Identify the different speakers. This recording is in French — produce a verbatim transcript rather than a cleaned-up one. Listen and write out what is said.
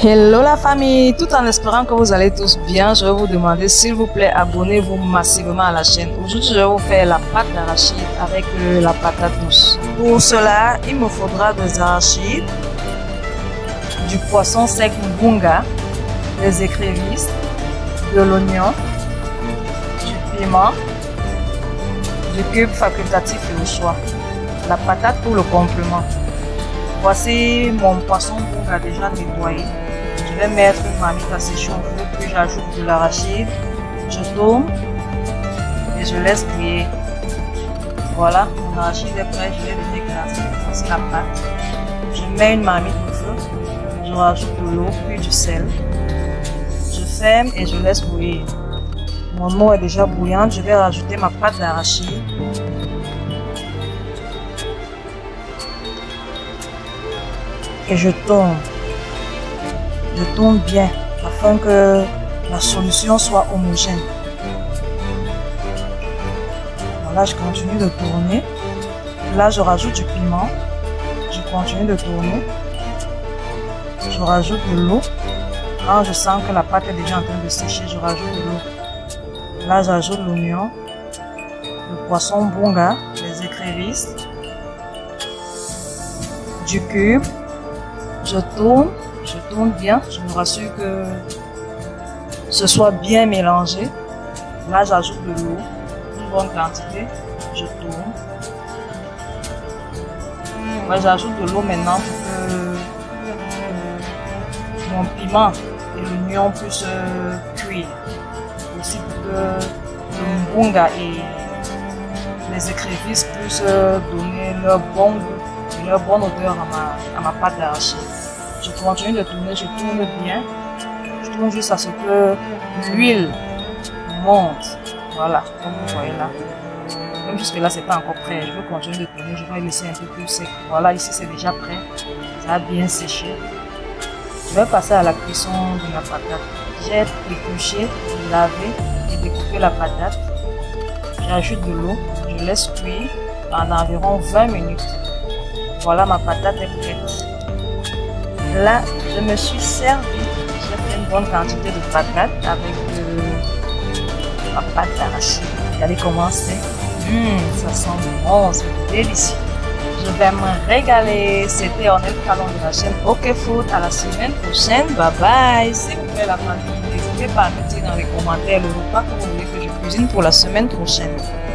Speaker 1: Hello la famille, tout en espérant que vous allez tous bien, je vais vous demander s'il vous plaît abonnez-vous massivement à la chaîne. Aujourd'hui je vais vous faire la pâte d'arachide avec euh, la patate douce. Pour cela il me faudra des arachides, du poisson sec mbunga, des écrevisses, de l'oignon, du piment, du cube facultatif et au choix, la patate pour le complément. Voici mon poisson mbunga déjà nettoyé. Je vais mettre une marmite à sécher au feu, puis j'ajoute de l'arachide, je tourne et je laisse cuire. Voilà, mon arachide est prêt, je vais venir glacer. Voici la pâte. Je mets une marmite au feu, je rajoute de l'eau, puis du sel. Je ferme et je laisse bouillir. Mon eau est déjà bouillante, je vais rajouter ma pâte d'arachide. Et je tourne. Je tourne bien afin que la solution soit homogène. Voilà, je continue de tourner. Là, je rajoute du piment. Je continue de tourner. Je rajoute de l'eau. Quand je sens que la pâte est déjà en train de sécher, je rajoute de l'eau. Là, j'ajoute l'oignon, le poisson mbunga, les écrevisses, du cube. Je tourne. Je tourne bien, je me rassure que ce soit bien mélangé. Là, j'ajoute de l'eau, une bonne quantité. Je tourne. Moi, j'ajoute de l'eau maintenant pour que mon piment et l'oignon puissent cuire. Aussi pour que le mbunga et les écrevisses puissent donner leur bon goût et leur bonne odeur à ma, à ma pâte d'arachide. Je continue de tourner, je tourne bien. Je tourne juste à ce que l'huile monte. Voilà, comme vous voyez là. Même jusque là, c'est pas encore prêt. Je veux continuer de tourner, je vais laisser un peu plus sec. Voilà, ici c'est déjà prêt. Ça a bien séché. Je vais passer à la cuisson de la patate. J'ai épluché, lavé et découpé la patate. J'ajoute de l'eau, je laisse cuire pendant environ vingt minutes. Voilà, ma patate est prête. Là, je me suis servi, j'ai fait une bonne quantité de patates avec de, ma pâte d'arachide. Regardez comment c'est. Mmh, ça sent bon, c'est délicieux. Je vais me régaler. C'était Ornel Kalon de la chaîne OK Food. À la semaine prochaine. Bye bye. S'il vous plaît, la famille, n'hésitez pas à me dire dans les commentaires le repas que vous voulez que je cuisine pour la semaine prochaine.